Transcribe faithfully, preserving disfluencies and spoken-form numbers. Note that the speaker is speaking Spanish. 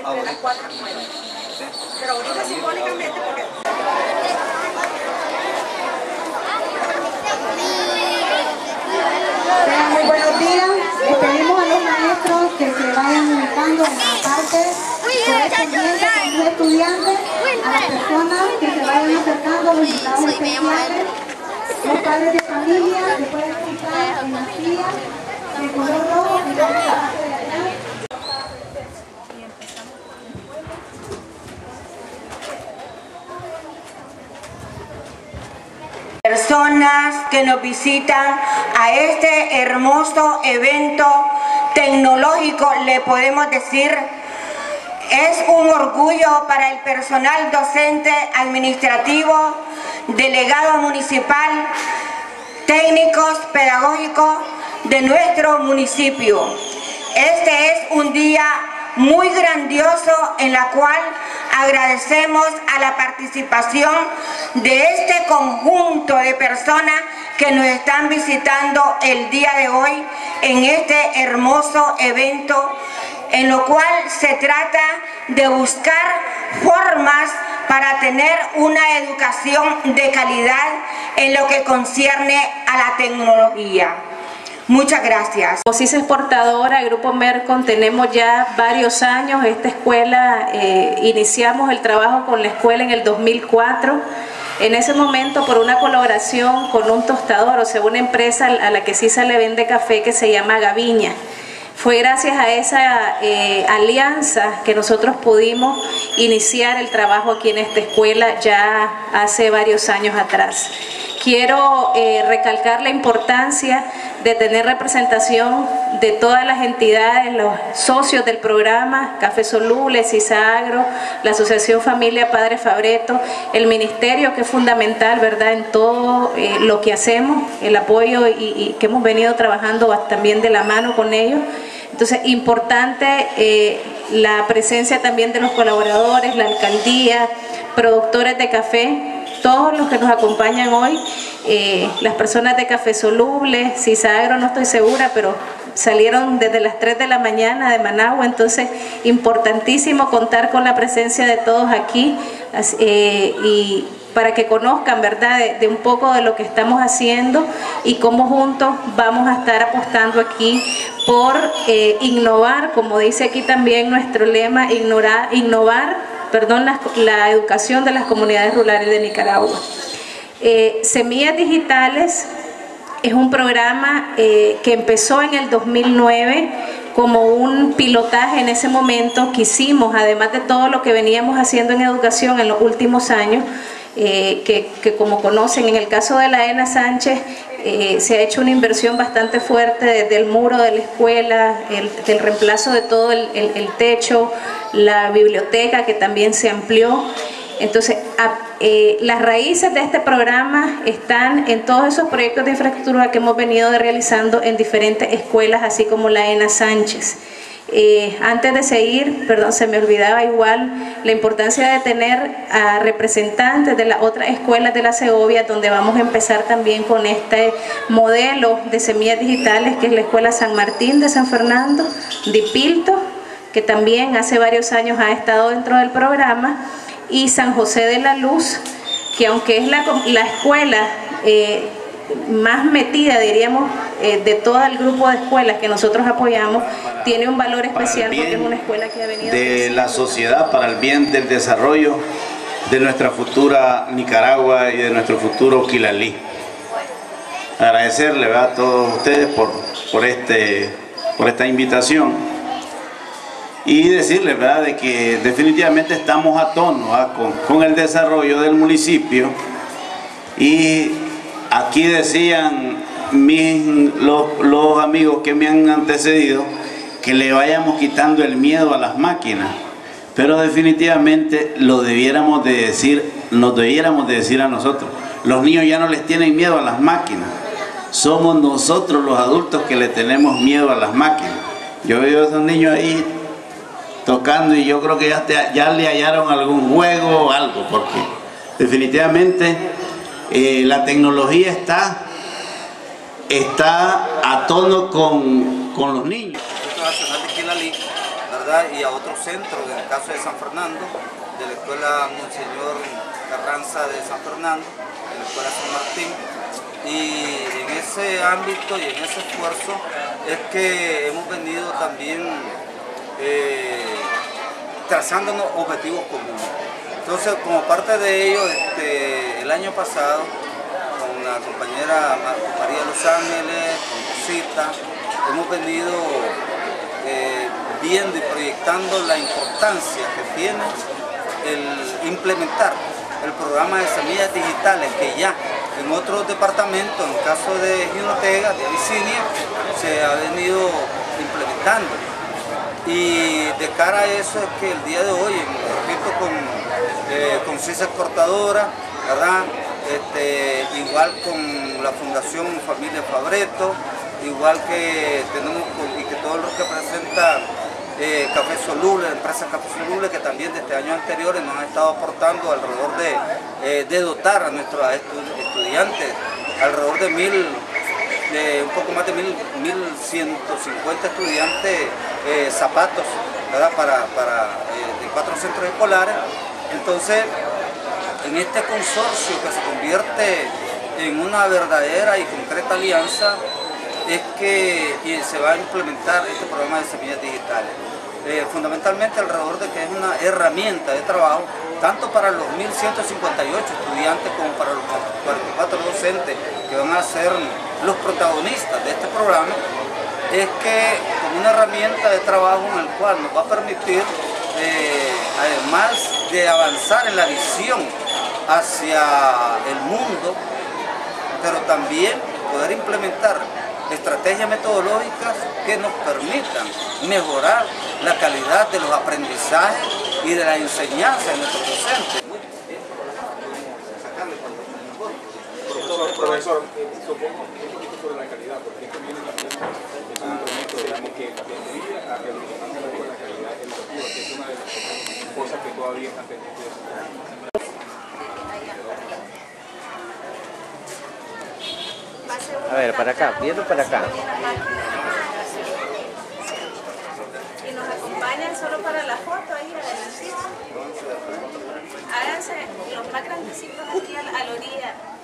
entre las cuatro escuelas. Pero ahorita simbólicamente porque... Sean muy buenos días. Les pedimos a los maestros que se vayan ubicando en la parte correspondiente con los estudiantes, a las personas que se vayan acercando, los invitados especiales, los padres de familia, que pueden ubicar en las sillas de color rojo y la parte de atrás. Personas que nos visitan a este hermoso evento tecnológico, le podemos decir, es un orgullo para el personal docente, administrativo, delegado municipal, técnicos pedagógicos de nuestro municipio. Este es un día muy grandioso en la cual agradecemos a la participación de este conjunto de personas que nos están visitando el día de hoy en este hermoso evento, en lo cual se trata de buscar formas para tener una educación de calidad en lo que concierne a la tecnología. Muchas gracias. Como CISA exportadora, el Grupo Mercon, tenemos ya varios años. Esta escuela, eh, iniciamos el trabajo con la escuela en el dos mil cuatro. En ese momento, por una colaboración con un tostador, o sea, una empresa a la que CISA le vende café que se llama Gaviña. Fue gracias a esa eh, alianza que nosotros pudimos iniciar el trabajo aquí en esta escuela ya hace varios años atrás. Quiero eh, recalcar la importancia de tener representación de todas las entidades, los socios del programa, Café Soluble, CISA Agro, la Asociación Familia Padre Fabreto, el Ministerio, que es fundamental, ¿verdad?, en todo eh, lo que hacemos, el apoyo y, y que hemos venido trabajando también de la mano con ellos. Entonces, importante eh, la presencia también de los colaboradores, la alcaldía, productores de café, todos los que nos acompañan hoy, eh, las personas de Café Soluble, CISA Agro no estoy segura, pero salieron desde las tres de la mañana de Managua, entonces importantísimo contar con la presencia de todos aquí eh, y para que conozcan, ¿verdad?, de, de un poco de lo que estamos haciendo y cómo juntos vamos a estar apostando aquí por eh, innovar, como dice aquí también nuestro lema, ignorar, innovar, perdón, la, la educación de las comunidades rurales de Nicaragua. Eh, Semillas Digitales es un programa eh, que empezó en el dos mil nueve como un pilotaje en ese momento que hicimos, además de todo lo que veníamos haciendo en educación en los últimos años, eh, que, que como conocen, en el caso de la ENA Sánchez, Eh, se ha hecho una inversión bastante fuerte desde el muro de la escuela, el, el reemplazo de todo el, el, el techo, la biblioteca que también se amplió. Entonces, a, eh, las raíces de este programa están en todos esos proyectos de infraestructura que hemos venido realizando en diferentes escuelas, así como la ENA Sánchez. Eh, antes de seguir, perdón, se me olvidaba igual la importancia de tener a representantes de las otras escuelas de la Segovia, donde vamos a empezar también con este modelo de semillas digitales, que es la Escuela San Martín de San Fernando, Dipilto, que también hace varios años ha estado dentro del programa, y San José de la Luz, que aunque es la, la escuela eh, más metida, diríamos, eh, de todo el grupo de escuelas que nosotros apoyamos, tiene un valor especial porque es una escuela que ha venido de la sociedad, para el bien del desarrollo de nuestra futura Nicaragua y de nuestro futuro Quilalí. Agradecerle, ¿verdad?, a todos ustedes por, por, este, por esta invitación y decirles, ¿verdad?, de que definitivamente estamos a tono, ¿verdad?, con, con el desarrollo del municipio. Y aquí decían mis, los, los amigos que me han antecedido que le vayamos quitando el miedo a las máquinas, pero definitivamente lo debiéramos de decir, nos debiéramos de decir a nosotros. Los niños ya no les tienen miedo a las máquinas, somos nosotros los adultos que le tenemos miedo a las máquinas. Yo veo a esos niños ahí tocando y yo creo que ya, te, ya le hallaron algún juego o algo, porque definitivamente eh, la tecnología está, está a tono con, con los niños. Nacional de Quilalí, ¿verdad? Y a otros centros, en el caso de San Fernando, de la Escuela Monseñor Carranza de San Fernando, de la Escuela San Martín. Y en ese ámbito y en ese esfuerzo es que hemos venido también eh, trazándonos objetivos comunes. Entonces, como parte de ello, este, el año pasado, con la compañera María Los Ángeles, con Cita, hemos venido eh, viendo y proyectando la importancia que tiene el implementar el programa de semillas digitales que ya en otros departamentos, en el caso de Jinotega, de Abisinia, se ha venido implementando. Y de cara a eso es que el día de hoy, repito, con, eh, con C I S Exportadora, ¿verdad? Este, igual con la Fundación Familia Fabreto, igual que tenemos y que todo lo que presenta eh, Café Soluble, la empresa Café Soluble, que también desde años anteriores nos ha estado aportando alrededor de, eh, de dotar a nuestros estudiantes alrededor de mil, de un poco más de mil, mil ciento cincuenta estudiantes eh, zapatos, ¿verdad? Para, para eh, de cuatro centros escolares. Entonces, en este consorcio que se convierte en una verdadera y concreta alianza, es que se va a implementar este programa de semillas digitales. Eh, fundamentalmente alrededor de que es una herramienta de trabajo, tanto para los mil ciento cincuenta y ocho estudiantes como para los cuarenta y cuatro docentes que van a ser los protagonistas de este programa, es que como una herramienta de trabajo en el cual nos va a permitir, eh, además de avanzar en la visión hacia el mundo, pero también poder implementar estrategias metodológicas que nos permitan mejorar la calidad de los aprendizajes y de la enseñanza de nuestros docentes. Profesor, profesor, supongo un poquito sobre la calidad, porque esto viene también es un proyecto, digamos, que vendría a revolucionar un poco la calidad educativa, que es una de las cosas que todavía están pendientes de su. A ver, para acá, viendo para acá. Y nos acompañan solo para la foto ahí adelantito. Háganse los más grandecitos aquí a la orilla.